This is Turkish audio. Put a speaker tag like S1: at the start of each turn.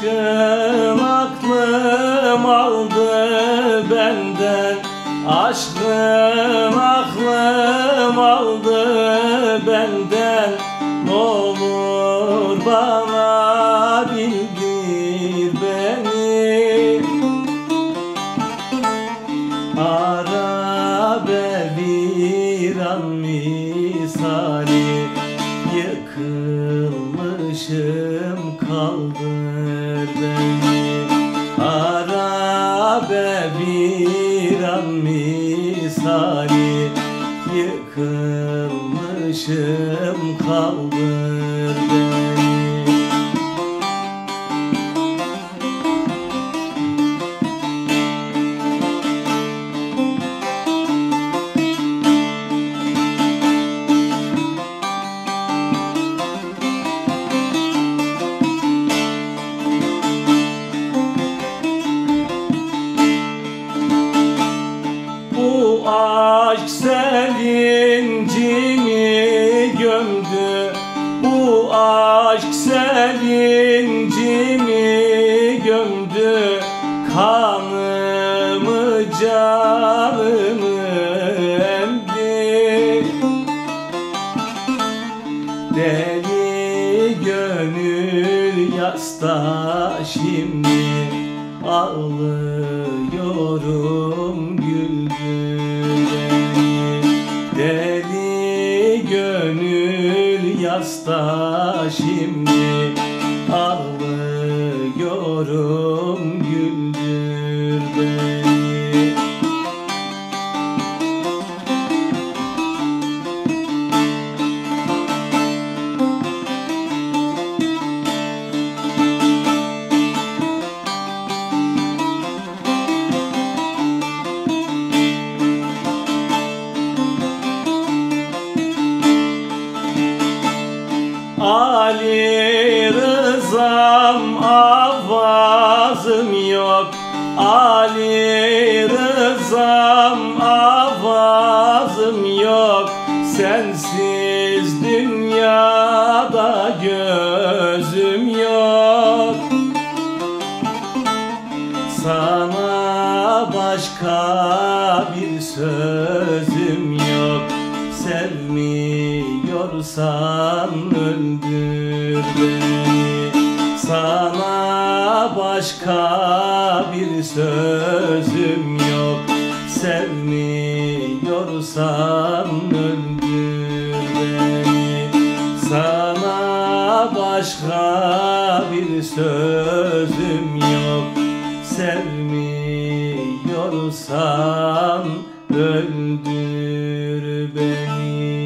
S1: Aşkın aklım aldı benden, aşkın aklım aldı benden. Ne olur bana bildir beni, arabe viran misali yıkılmışım, kaldır beni. Arabe viran misali yıkılmışım, kaldır beni. Bu aşk sevincimi gömdü, bu aşk sevincimi gömdü. Kanımı canımı emdi, deli gönül yasta şimdi ağlıyorum, güldür beni. Deli gönül yasta şimdi ağlıyorum, güldür beni. Ali Rızam avazım yok, Ali Rızam avazım yok. Sensiz dünyada gözüm yok, sana başka bir sözüm yok. Sevmiyorsan öldür beni, sana başka bir sözüm yok. Sevmiyorsan öldür beni, sana başka bir sözüm yok. Sevmiyorsan öldür beni.